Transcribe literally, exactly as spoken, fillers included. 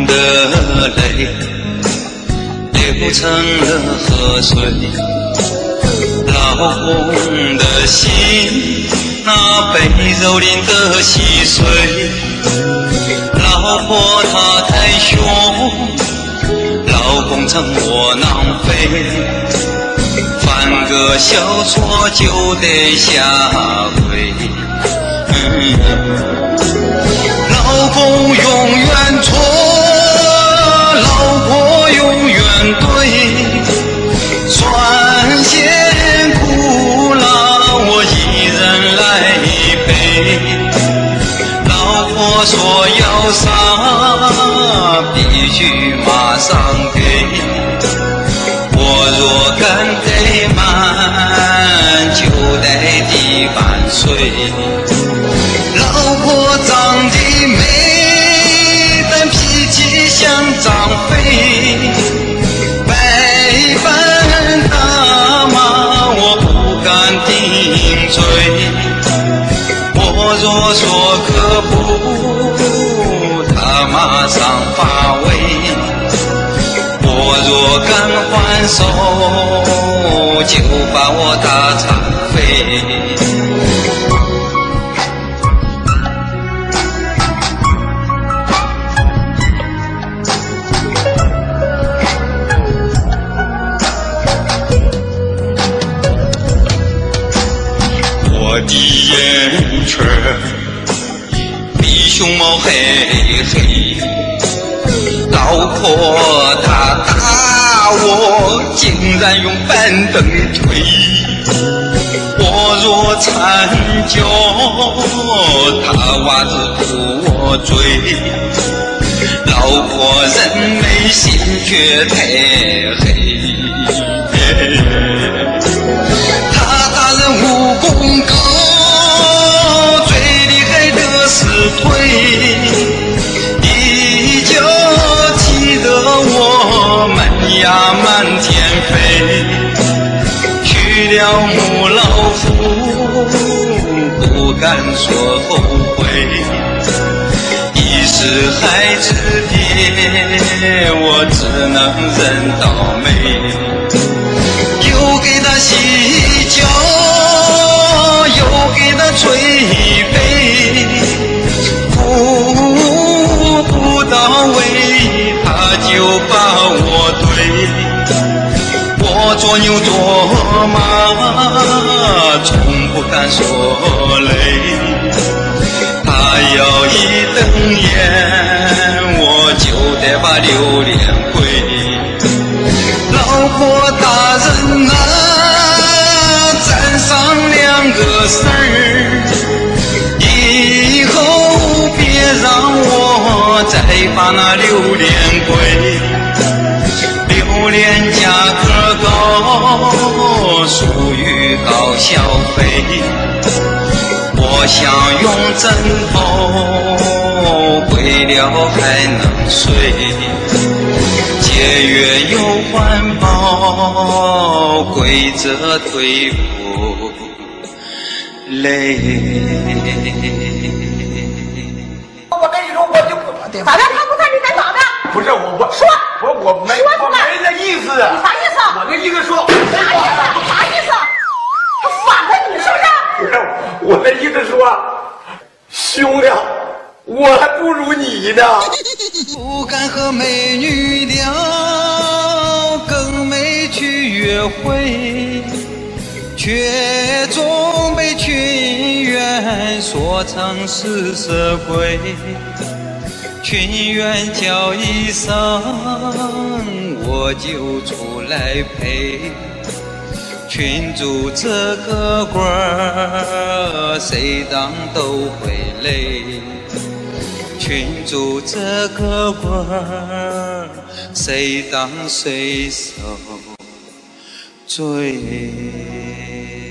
的泪流成了河水，老公的心那被蹂躏的细碎，老婆她太凶，老公成窝囊废，犯个小错就得下跪。嗯，老公永远错，老婆永远对，酸咸苦辣我一人来背。老婆说要啥必须马上给，我若干得慢就得地板碎。老婆长得美，但脾气像张飞，百般打骂我不敢顶嘴。我若说可不，他马上发威；我若敢还手，就把我打残废。我的眼圈比熊猫黑黑，老婆她打我竟然用板凳推，我若惨叫她袜子扑我嘴，老婆人美心却太黑，她打人武功高，最厉害的是腿，一脚踢得我满呀满天飞，娶了母老虎不敢说后悔，一是孩子爹我只能认倒霉，又给他洗脚又给他捶背，服不到位他就把我怼，我做牛做马从不敢说累，他要一瞪眼我就得把榴莲跪，老婆大人啊沾上两个事儿，以后别让我再把那榴莲跪，榴莲价格高属于高消费，我想用枕头跪了还能睡，节约又环保，跪着腿不累。 我跟你说，我就不对。 咋的？他不在你在咋的？ 不是我，我说， 我我没我没那意思。 你啥意思？ 我的意思说， 啥意思？啥意思？他反了你是不是？ 不是，我的意思说，兄弟，我还不如你呢。 不敢和美女聊，更没去约会，却总被群员说成是色鬼。群员叫一声，我就出来陪。群主这个官儿，谁当都会累。群主这个官儿，谁当谁受罪。